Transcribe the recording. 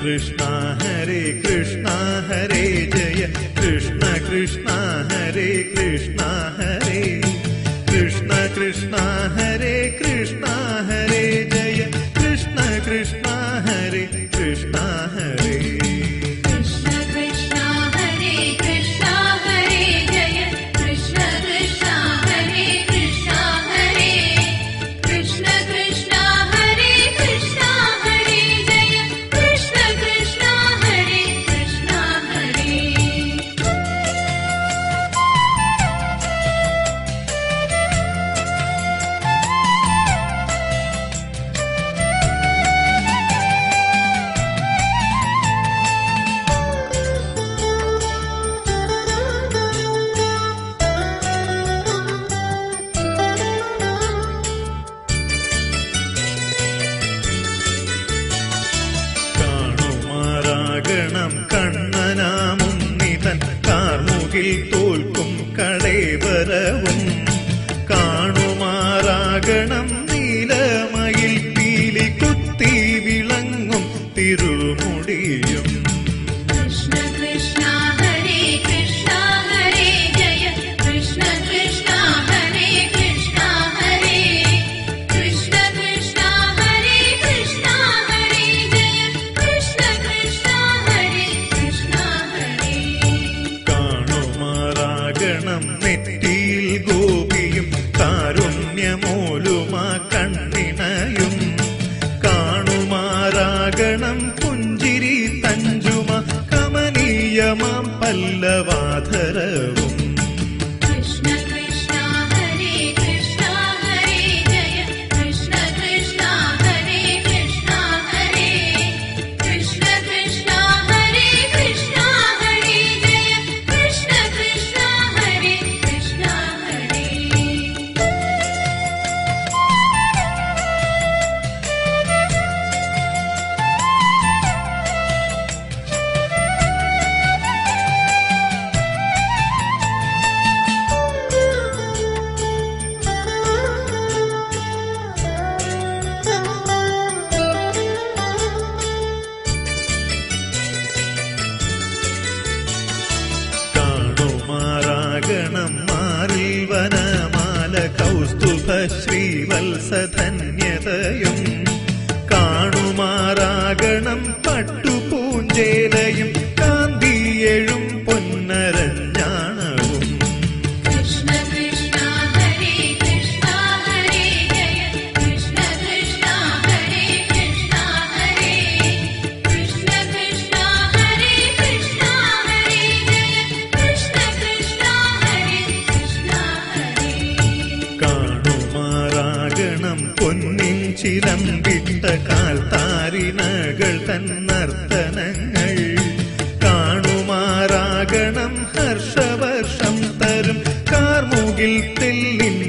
कृष्ण हरे जय कृष्ण कृष्ण हरे कृष्ण कृष्ण हरे जय कृष्ण कृष्ण हरे कृष्ण हरे കണ്ണനാമുന്നിതൻ കാർമുകിൽ തോൽക്കും കടേവരവും കാണുമാറാകണം നീലമയിൽ പീലി കുത്തി വിളങ്ങും തിരുമുടിയും നെറ്റിയിൽ ഗോപിയും കാരുണ്യമോലുമാ കണ്ണിണയും കാണുമാറാകണം പുഞ്ചിരി തഞ്ചുമ കമനീയമാം പല്ലവാധരവും മാറിൽ വനമാല കൗസ്തുഭ ശ്രീവത്സധന്യതയും കാണുമാറാകണം പട്ടുപൂഞ്ചേലയും കാന്തിയെഴും പൊന്നരഞ്ഞാണവും പൊന്നിൻ ചിലമ്പിട്ട കാൽത്താരിനകൾ തന്നർത്തനങ്ങൾ കാണുമാറാകണം ഹർഷവർഷം തരും കാർമുകിൽ തെല്ലിൻ